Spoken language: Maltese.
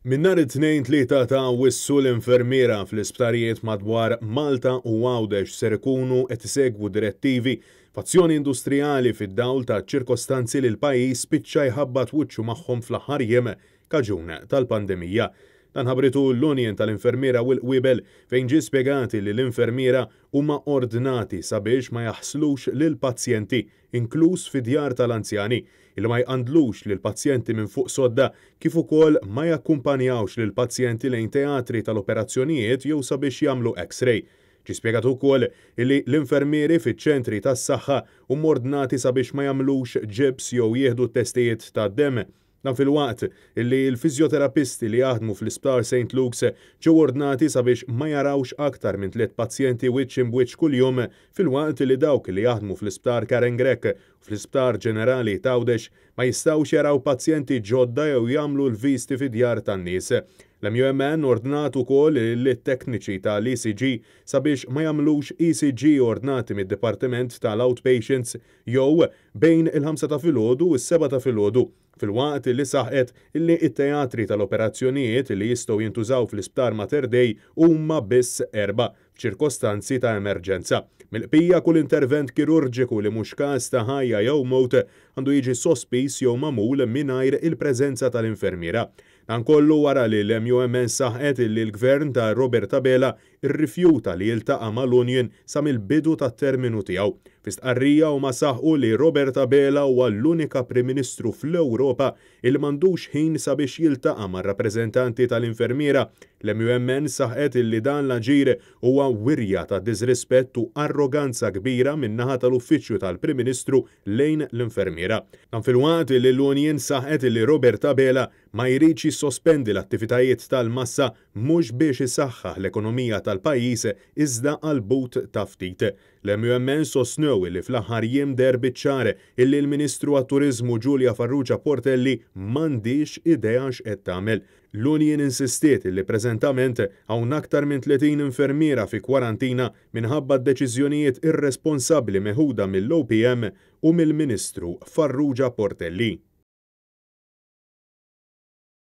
Min nhar it-tnejn 3 ta' Awwissu l-infermiera fl-isptarijiet madwar Malta u Għawdex ser ikunu qed isegwu direttivi f'azzjoni industrijali fid-dawl ta' ċirkostanzi li l-pajjiż spiċċa jħabbat wiċċu magħhom fl-aħħar jiem kaġun tal-pandemija. Dan ħabritu l-Unjen tal-Infermiera u l-Qwiebel fejn ġie spjegati li l-infermiera huma ordnati sabiex ma jaħslux lil pazjenti, inkluż fid-djar tal-anzjani, il ma jqandlux lil pazjenti minn fuq sodda kif ukoll ma jakkumpanjawx lil pazjenti lejn teatri tal-operazzjonijiet jew sabiex jagħmlu X-ray. Ġie spjegat ukoll li l-infermieri fiċ-ċentri tas-saħħa huma ordnati sabiex ma jagħmlux ġibs jew jieħdu t-testijiet tad-demm. Dan fil-waqt li l-fiżjoterapisti li jaħdmu fl-Isptar St. Luke's ġew ordnati sabiex ma jarawx aktar minn 3 pazjenti wiċċ imwiċċ kuljum fil-waqt li dawk li jaħdmu fl-Isptar Karen Grek u fl-Isptar Ġenerali ta' Għawdex ma jistgħux jaraw pazjenti ġodda jew jagħmlu l-visti fid-djar tan-nies. L-MUMN ordnat ukoll lit-tekniċi tal-ECG sabiex ma jagħmlux ECG ordnati mid-Dipartiment tal-Outpatients jew bejn il-5 ta' filgħodu u s-7 ta' filgħodu, fil-waqt li saħqet illi it-teatri tal-operazzjonijiet li jistgħu jintużaw fl-Isptar Mater Dei huma biss 4 f'ċirkostanzi ta' emerġenza. Mill-qbija kull intervent kirurġiku li mhux każ ta' ħajja jew mowt għandu jiġi sospiż jew magħmul mingħajr il-preżenza tal-infermiera. Dan kollu wara li l-MUMN saħqet li l-Gvern ta' Robert Abela irrifjuta li jiltaqa' mal-Unjen sa mill-bidu tat-terminu tiegħu. F'istqarrija huma saħqu li Robert Abela huwa l-unika Prim Ministru fl-Ewropa il m'għandux ħin sabiex jiltaqa' mar-rappreżentanti tal-infermiera. L-MUMN saħqet li dan l-aġir huwa wirja ta' disrispett u arroganza kbira min-naħa tal-Uffiċċju tal-Prim Ministru lejn l-infermiera. Dan fil-waqt li l-Unjen saħqet li Robert Abela ma jridx jissospendi l-attivitajiet tal-massa mhux biex isaħħaħ l-ekonomija tal-pajjiż iżda għal but ta' ftit. L-MUMN sostnew li fl-aħħar jiem der biċ-ċar illi l-Ministru għat-Turiżmu Giulia Farrugia Portelli m'għandix idea x'qed tagħmel. L-Unjen insistiet li preżentament hawn aktar minn 30 infermiera fi kwarantina minħabba d-deċiżjonijiet irresponsabbli meħuda mill-OPM u mill-Ministru Farrugia Portelli.